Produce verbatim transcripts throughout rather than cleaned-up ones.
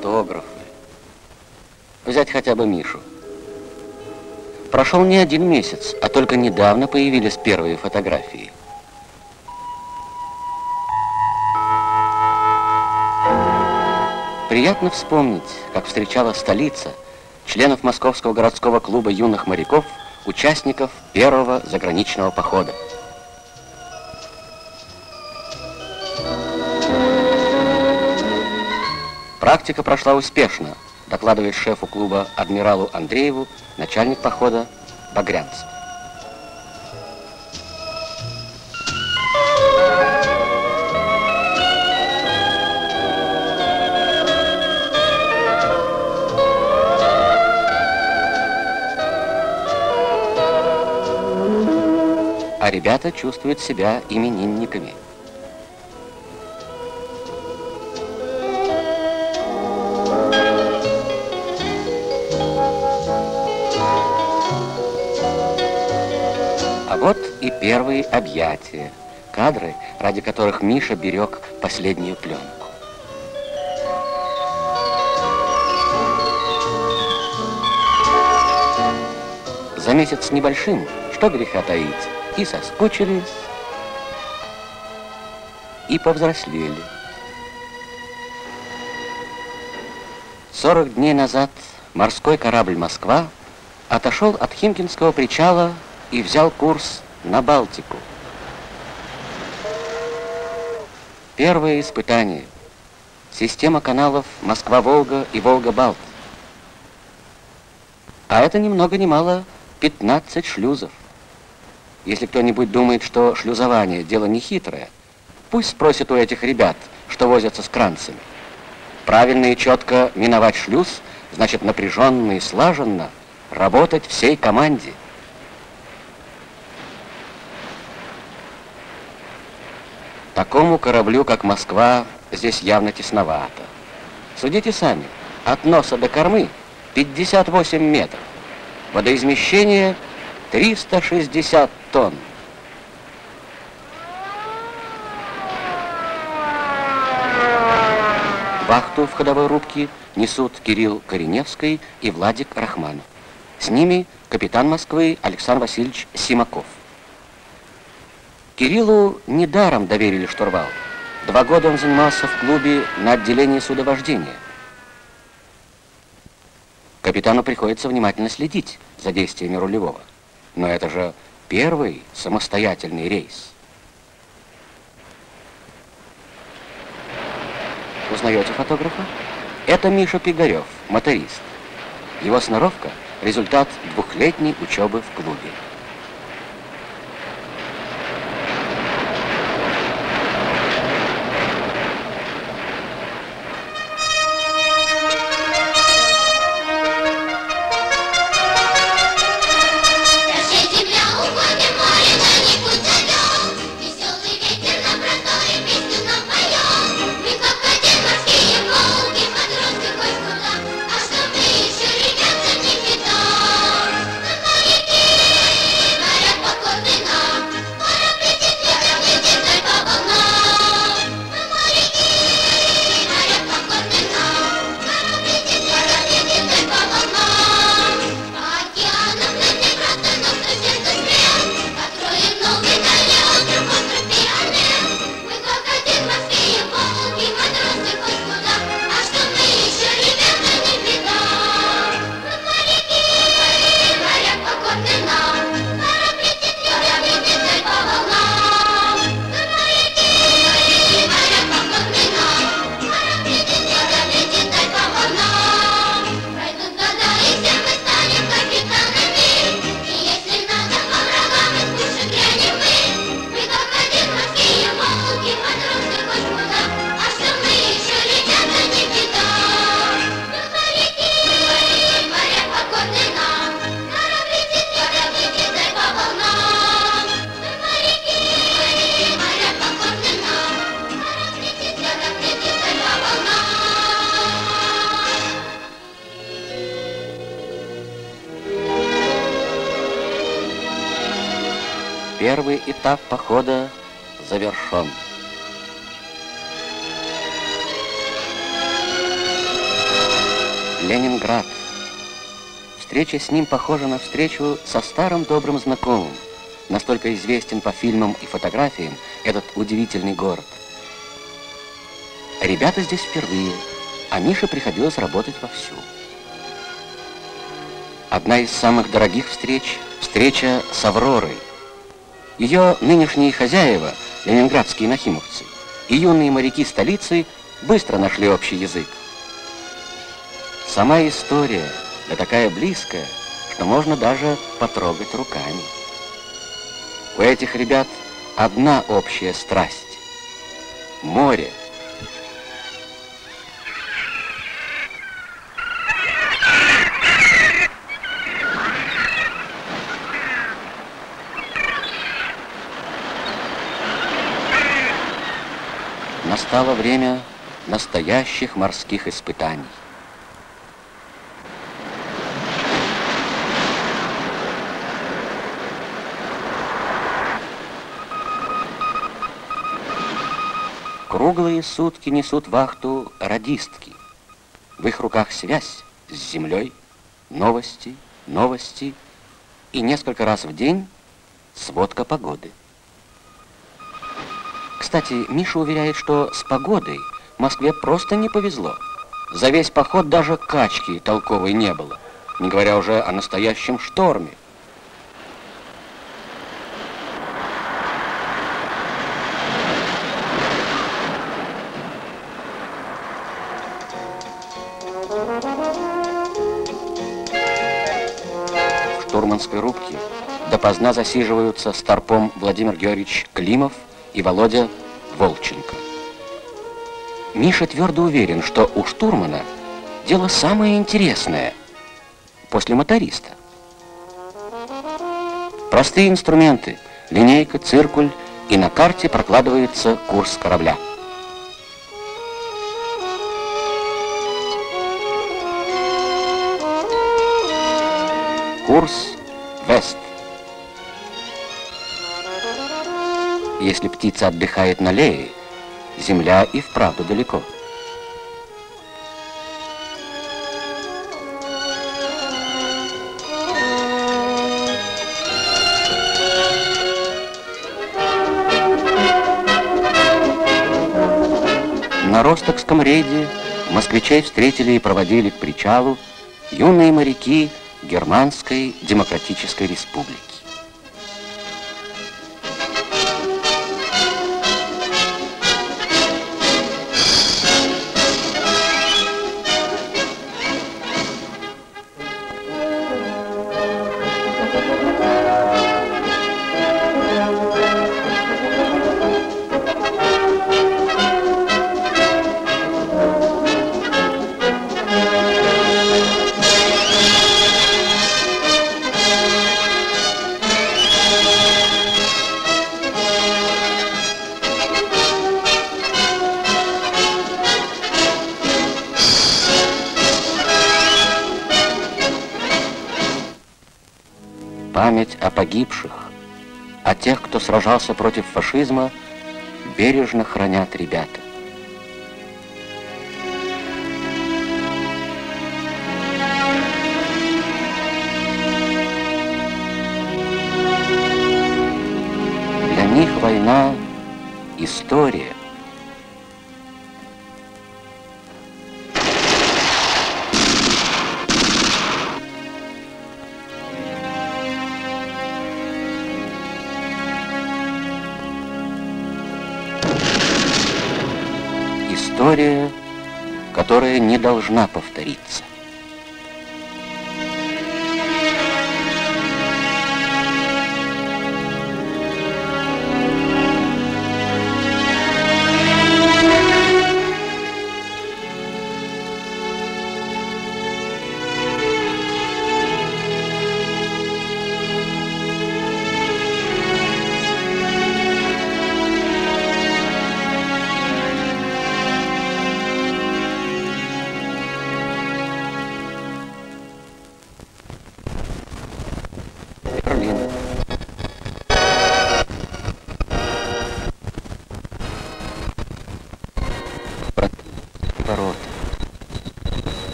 фотографы. Взять хотя бы Мишу. Прошел не один месяц, а только недавно появились первые фотографии. Приятно вспомнить, как встречала столица членов Московского городского клуба юных моряков, участников первого заграничного похода. Практика прошла успешно, докладывает шефу клуба адмиралу Андрееву начальник похода Багрянцев. А ребята чувствуют себя именинниками. А вот и первые объятия, кадры, ради которых Миша берег последнюю пленку. За месяц с небольшим, что греха таить, и соскучились, и повзрослели. Сорок дней назад морской корабль «Москва» отошел от Химкинского причала и взял курс на Балтику. Первое испытание. Система каналов Москва-Волга и Волга-Балт. А это ни много ни мало пятнадцать шлюзов. Если кто-нибудь думает, что шлюзование дело нехитрое, пусть спросит у этих ребят, что возятся с кранцами. Правильно и четко миновать шлюз, значит напряженно и слаженно работать всей команде. Такому кораблю, как «Москва», здесь явно тесновато. Судите сами, от носа до кормы пятьдесят восемь метров, водоизмещение триста шестьдесят тонн. Вахту в ходовой рубке несут Кирилл Кореневский и Владик Рахманов. С ними капитан Москвы Александр Васильевич Симаков. Кириллу недаром доверили штурвал. Два года он занимался в клубе на отделении судовождения. Капитану приходится внимательно следить за действиями рулевого. Но это же первый самостоятельный рейс. Узнаете фотографа? Это Миша Пигарев, моторист. Его сноровка – результат двухлетней учебы в клубе. Первый этап похода завершен. Ленинград. Встреча с ним похожа на встречу со старым добрым знакомым. Настолько известен по фильмам и фотографиям этот удивительный город. Ребята здесь впервые, а Мише приходилось работать вовсю. Одна из самых дорогих встреч – встреча с Авророй. Ее нынешние хозяева, ленинградские нахимовцы, и юные моряки столицы быстро нашли общий язык. Сама история, да такая близкая, что можно даже потрогать руками. У этих ребят одна общая страсть – море. Настало время настоящих морских испытаний. Круглые сутки несут вахту радистки. В их руках связь с землей, новости, новости и несколько раз в день сводка погоды. Кстати, Миша уверяет, что с погодой Москве просто не повезло. За весь поход даже качки толковой не было, не говоря уже о настоящем шторме. В штурманской рубке допоздна засиживаются старпом Владимир Георгиевич Климов и Володя Волченко. Миша твердо уверен, что у штурмана дело самое интересное после моториста. Простые инструменты, линейка, циркуль, и на карте прокладывается курс корабля. Курс Вест. Если птица отдыхает на Лее, земля и вправду далеко. На Ростокском рейде москвичей встретили и проводили к причалу юные моряки Германской Демократической Республики. Память о погибших, о тех, кто сражался против фашизма, бережно хранят ребята. Для них война — история. История, которая не должна повториться.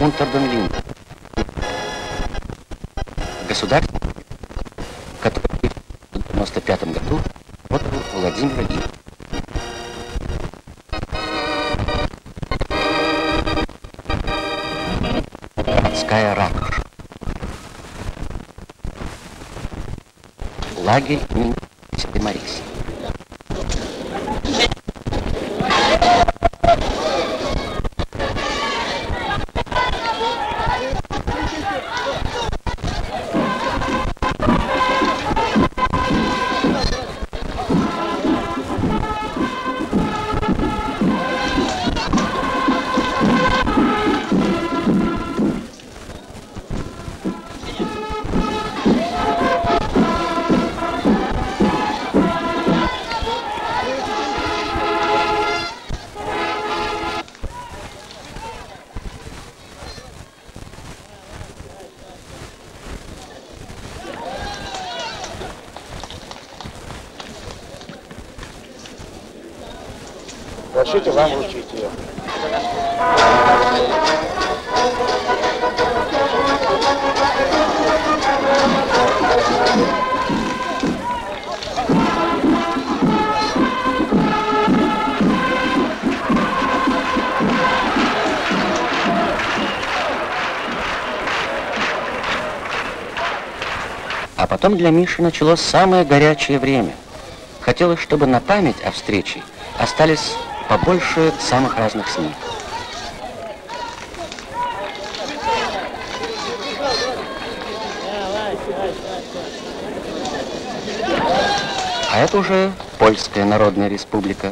Унтерден-Линден. Государь, который в девяносто пятом году отдал Владимира Ильича. Городская ратуша. Лагерь имени Демариса. Разрешите вам вручить ее. А потом для Миши началось самое горячее время. Хотелось, чтобы на память о встрече остались побольше самых разных снимков. А это уже Польская Народная Республика.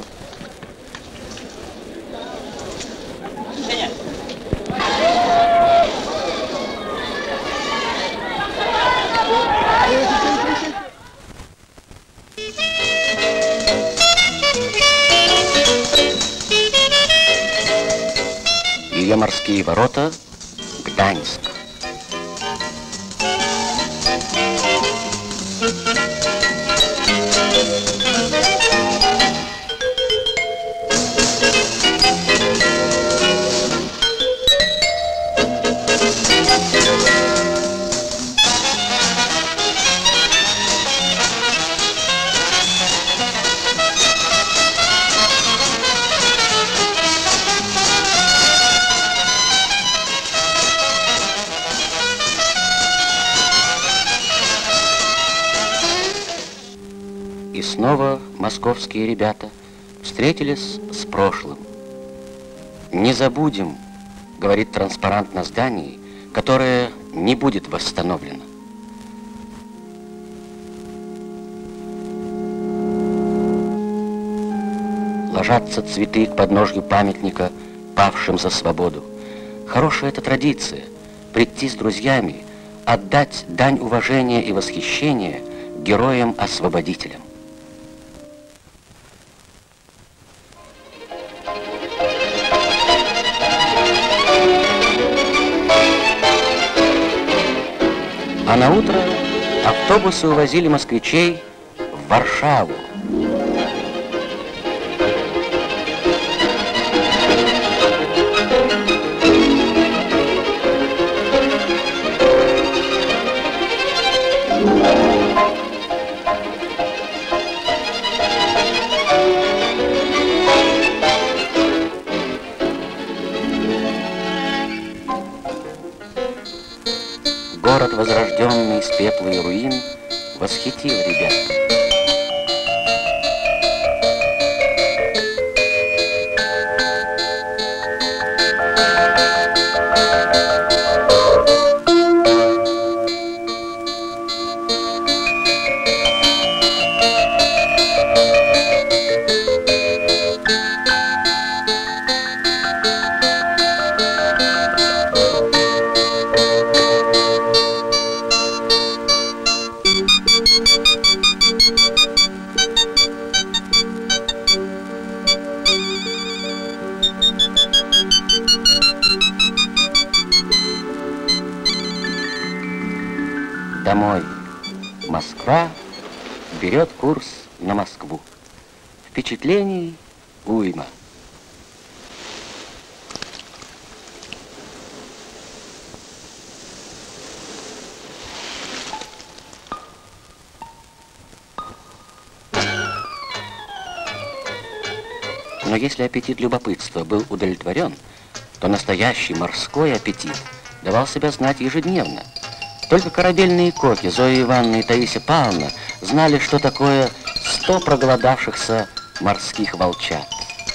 Ее морские ворота — Гданьск. И снова московские ребята встретились с прошлым. «Не забудем», — говорит транспарант на здании, которое не будет восстановлено. Ложатся цветы к подножью памятника павшим за свободу. Хорошая это традиция — прийти с друзьями, отдать дань уважения и восхищения героям-освободителям. А на утро автобусы увозили москвичей в Варшаву. Город, возрожденный из пепла и руин, восхитил ребят. Домой. Москва берет курс на Москву. Впечатлений уйма. Но если аппетит любопытства был удовлетворен, то настоящий морской аппетит давал себя знать ежедневно. Только корабельные коки Зоя Ивановна и Таисия Павловна знали, что такое сто проголодавшихся морских волчат.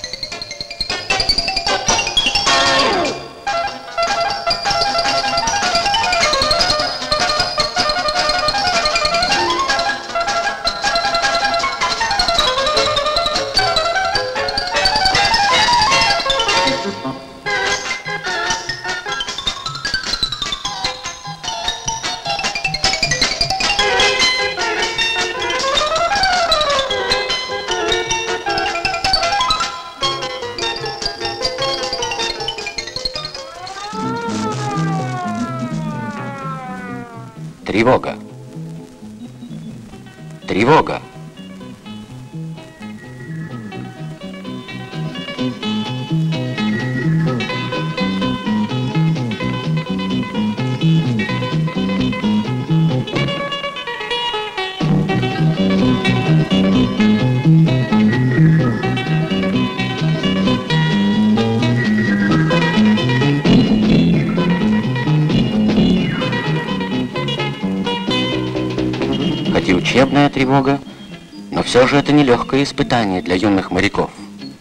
Тревога! Тревога! Хоть и учебная тревога, но все же это нелегкое испытание для юных моряков.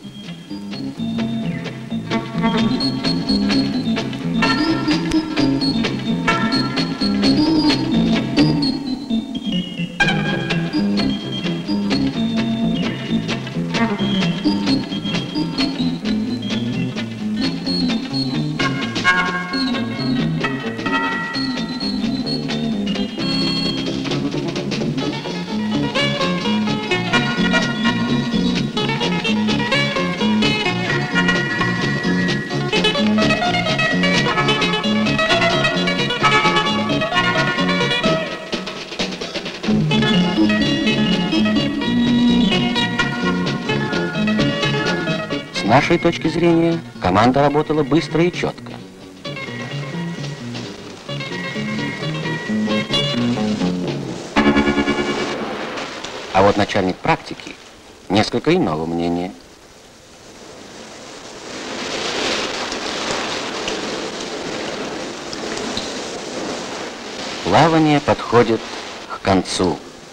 С нашей точки зрения, команда работала быстро и четко. А вот начальник практики несколько иного мнения. Плавание подходит к концу.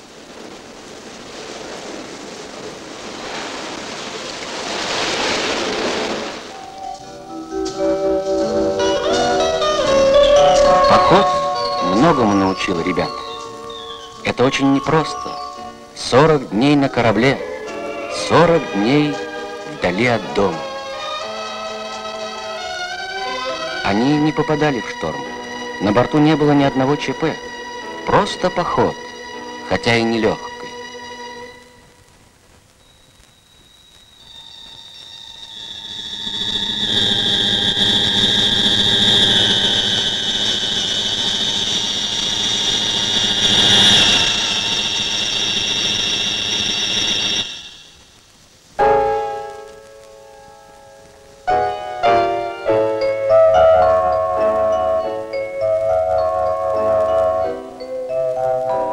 Поход многому научил ребят. Это очень непросто. сорок дней на корабле, сорок дней вдали от дома. Они не попадали в шторм. На борту не было ни одного ЧП. Просто поход, хотя и нелегкий.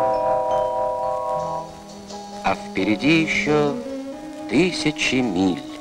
А впереди еще тысячи миль.